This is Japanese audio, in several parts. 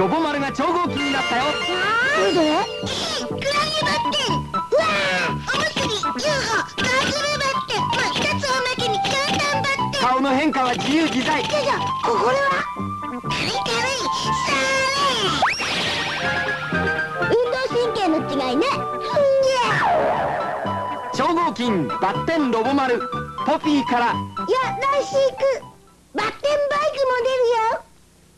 ロボ丸が超合金になったよ。 どれどれ？クラゲバッテン。うわー、おむすび、UFO、ガーズルバッテン。まあ、2つおまけにキャンタンバッテン。 顔の変化は自由自在。 じゃじゃ、これは軽い軽い、さーれ。運動神経の違いね。 超合金バッテンロボ丸ポピーから。 いや、来週行く。バッテンバイクも出るよ。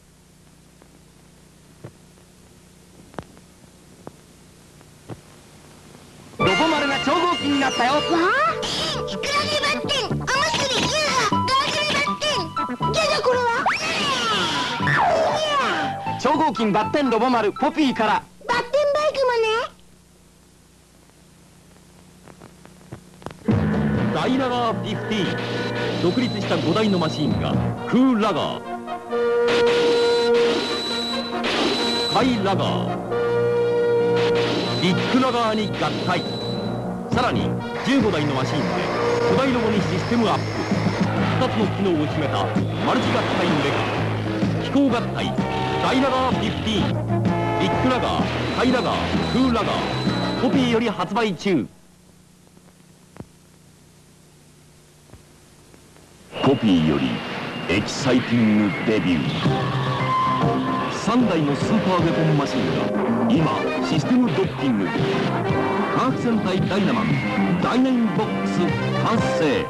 ロボ丸が超合金になったよ。 わあ、クラゲバッテン、おむすび、UFO、ガーズルバッテン。じゃじゃ、これは超合金バッテンロボ丸ポピーから。 バッテンバイクもね。 大ラガー15、独立した5台のマシンがクーラガー、カイラガー、ビッグラガーに合体。さらに15台のマシンで巨大ロボにシステムアップ。2つの機能を秘めたマルチ合体メカ機構合体大ラガー15、ビッグラガー、カイラガー、クーラガー、ポピーより発売中。ポピーよりエキサイティングデビュー。3台のスーパーウェポンマシンが今システムドッキング。科学戦隊ダイナマンダイナインボックス完成。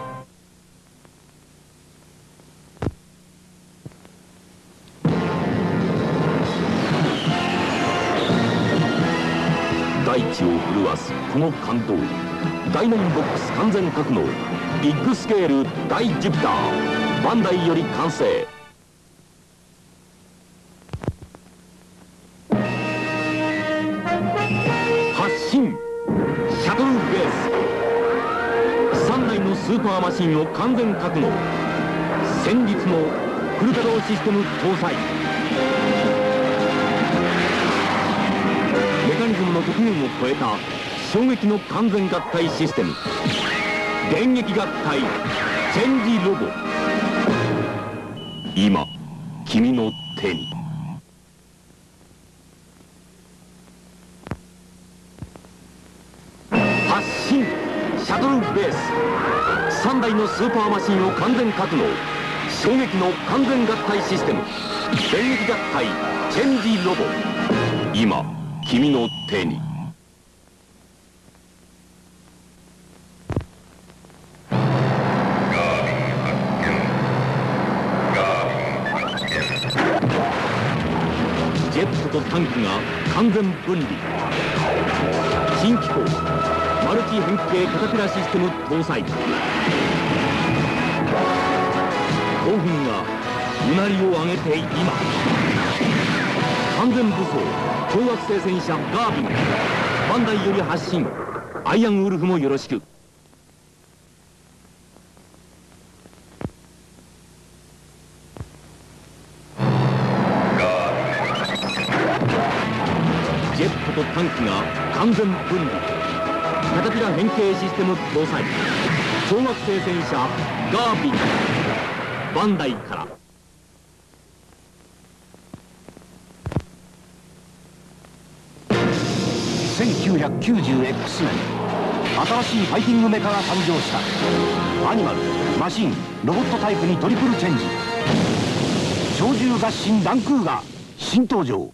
大地を震わすこの感動。ダイナインボックス完全格納ビッグスケール大ジュピター、バンダイより完成。発進シャトルベース。3台のスーパーマシンを完全格納。先日のフル稼働システム搭載。メカニズムの極限を超えた衝撃の完全合体システム。電撃合体チェンジロボ、今君の手に。発進シャトルベース。3台のスーパーマシンを完全格納。衝撃の完全合体システム。電撃合体チェンジロボ、今君の手に。ジェットとタンクが完全分離。新機構マルチ変形カタピラシステム搭載。興奮がうなりを上げて今。完全武装超惑星戦車ガービン、バンダイより発進。アイアンウルフもよろしく。ジェットとタンクが完全分離。カタピラ変形システム搭載。超惑星戦車ガービン、バンダイから。 1990X 年、新しいファイティングメカが誕生した。アニマル、マシン、ロボットタイプにトリプルチェンジ。鳥獣合心ランクーガ新登場。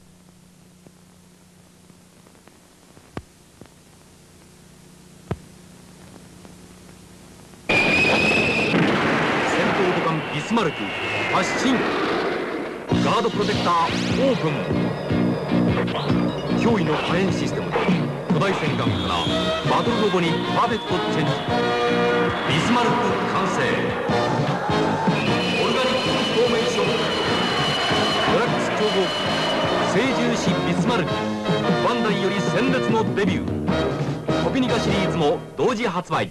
ビスマルク発進。ガードプロテクターオープン。驚異の火炎システムで巨大戦艦からバトルロボにパーフェクトチェンジ。ビスマルク完成。オルガニックフォーメーション。デラックス超合金聖獣士ビスマルク、バンダイより鮮烈のデビュー。コピニカシリーズも同時発売。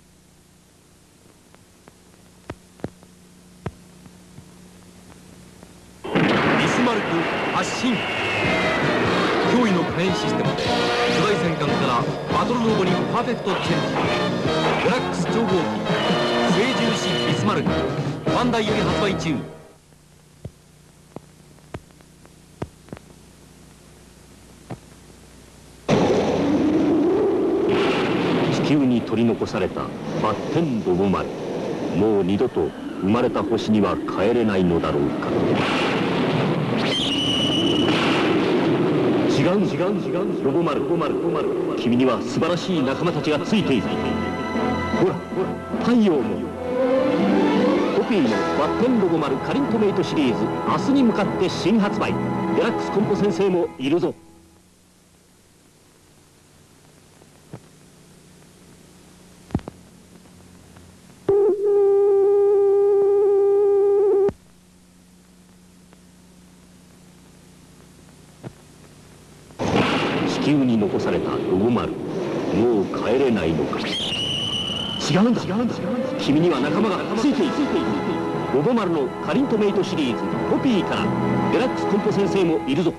発進。驚異の火炎システムで巨大戦艦からバトルロボにパーフェクトチェンジ。デラックス超合金聖獣士ビスマルク、バンダイより発売中。 に取り残されたバッテンロボ丸。もう二度と生まれた星には帰れないのだろうか。違うロボ丸、君には素晴らしい仲間たちがついている。ほら太陽も。コピーのバッテンロボ丸カリントメイトシリーズ、明日に向かって新発売。デラックスコンポ先生もいるぞ。地球に残されたロボ丸、もう帰れないのか。違うんだ、君には仲間がついている。ロボ丸のカリントメイトシリーズコピーからデラックスコンポ先生もいるぞ。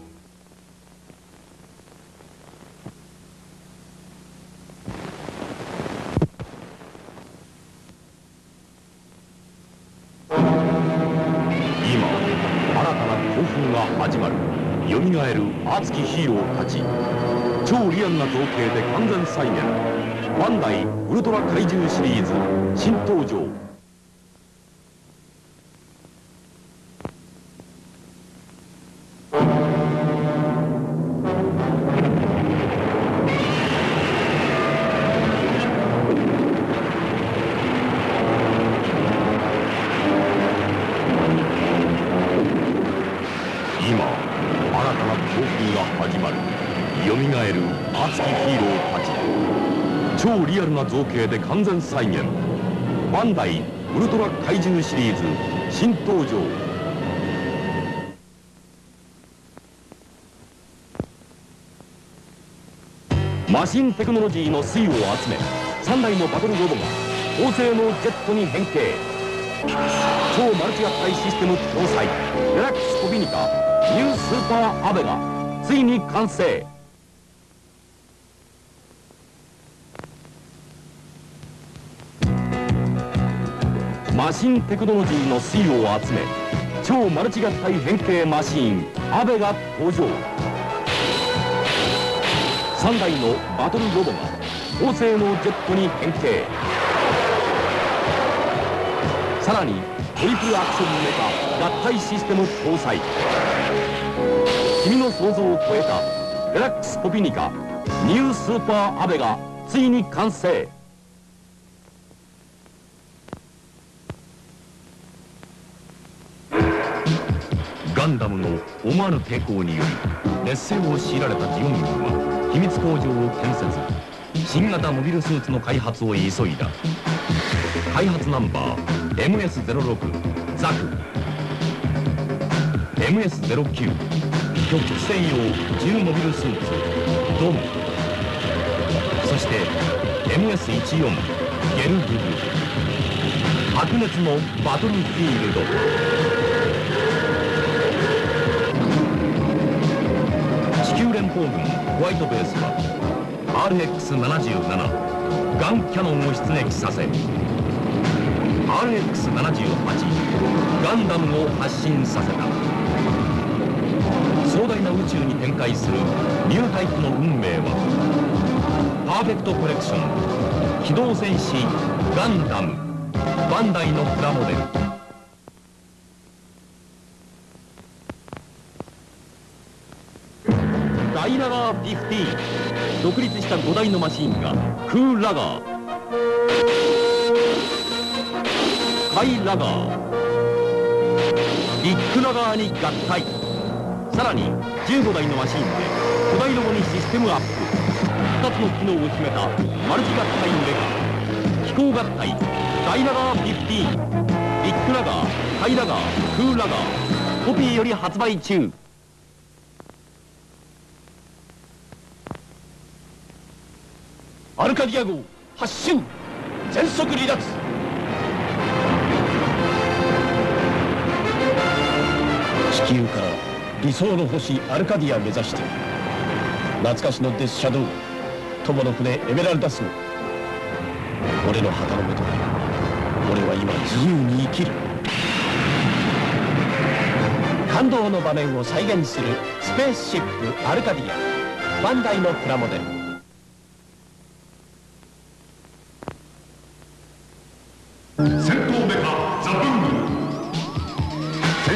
今新たな興奮が始まる。よみがえる熱きヒーローたち。超リアルな造形で完全再現。バンダイウルトラ怪獣シリーズ新登場。今新たな興奮が始まる。よみがえる熱きヒーローたち。超リアルな造形で完全再現。バンダイウルトラ怪獣シリーズ新登場。マシンテクノロジーの粋を集め、3台のバトルロボが高性能ジェットに変形。超マルチ合体システム搭載デラックスコピニカニュースーパーアベがついに完成。マシンテクノロジーの粋を集め、超マルチ合体変形マシーンアベが登場。3台のバトルロボが高性能ジェットに変形。さらにトリプルアクションメカ合体システム搭載。君の想像を超えたデラックスコピニカニュースーパーアベがついに完成。ガンダムの思わぬ抵抗により劣勢を強いられたジオン軍は秘密工場を建設。新型モビルスーツの開発を急いだ。開発ナンバー MS06 ザク、 MS09 局地専用重モビルスーツドム、そして MS14 ゲルググ、白熱のバトルフィールド。地球連邦軍ホワイトベースは RX77 ガンキャノンを出撃させ RX78 ガンダムを発進させた。壮大な宇宙に展開するニュータイプの運命はパーフェクトコレクション機動戦士ガンダムバンダイのプラモデル。ダイラガー15、独立した5台のマシンがクーラガー、カイラガー、ビッグラガーに合体。さらに15台のマシンで巨大ロボにシステムアップ。2つの機能を秘めたマルチ合体メカ飛行合体ダイラガー15、ビッグラガー、カイラガー、クーラガー、コピーより発売中。アルカディア号発進、全速離脱。 地球から理想の星アルカディア目指して、懐かしのデスシャドウ、友の船エメラルダス号、俺の旗の下で俺は今自由に生きる。感動の場面を再現するスペースシップアルカディア、バンダイのプラモデル。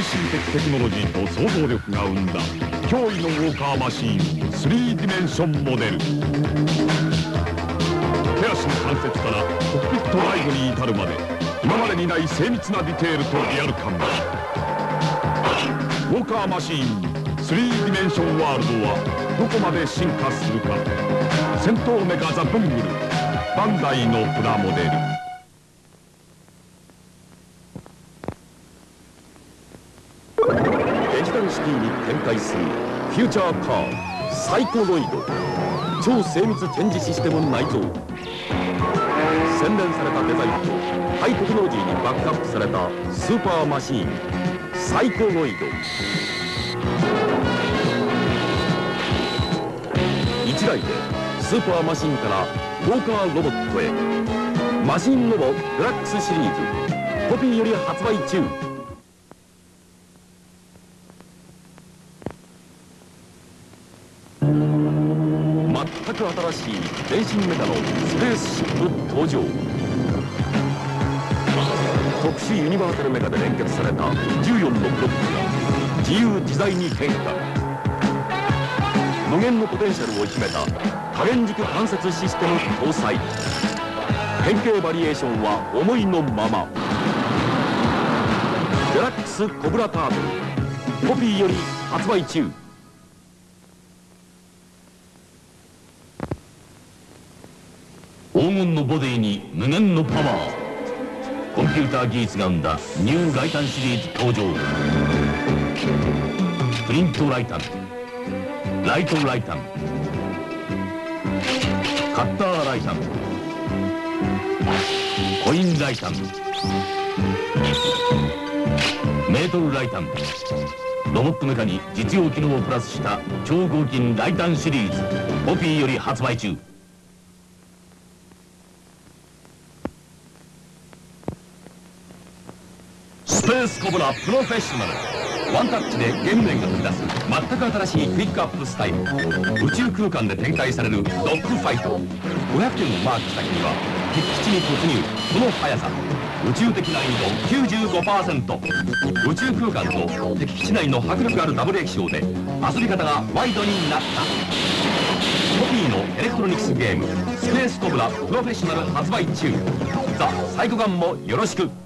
新的テクノロジーと想像力が生んだ驚異のウォーカーマシーン3ディメンションモデル。手足の関節からコックピット内部に至るまで今までにない精密なディテールとリアル感。ウォーカーマシーン3ディメンションワールドはどこまで進化するか。戦闘メカザ・ブングル、バンダイのプラモデル。デジタルシティに展開するフューチャーカーサイコロイド。超精密チェンジシステム内蔵。洗練されたデザインとハイテクノロジーにバックアップされたスーパーマシーンサイコロイド。1台でスーパーマシンからウォーカーロボットへ。マシンロボデラックスシリーズコピーより発売中。全く新しい電信メカのスペースシップ登場。特殊ユニバーサルメカで連結された14のブロックが自由自在に変化。無限のポテンシャルを秘めた多連軸関節システム搭載。変形バリエーションは思いのまま。デラックスコブラタートルコピーより発売中。 黄金のボディに無限のパワー。コンピューター技術が生んだニューライタンシリーズ登場。プリントライタン、ライトライタン、カッターライタン、コインライタン、メートルライタン。ロボットメカに実用機能をプラスした超合金ライタンシリーズコピーより発売中。スペースコブラプロフェッショナル。ワンタッチでゲーム面が飛び出す全く新しいクイックアップスタイル。宇宙空間で展開されるドッグファイト。500点をマークした日には敵基地に突入。その速さ、宇宙的難易度 95%。宇宙空間と敵基地内の迫力あるダブル液晶で遊び方がワイドになった。コピーのエレクトロニクスゲームスペースコブラプロフェッショナル発売中。ザ・サイコガンもよろしく。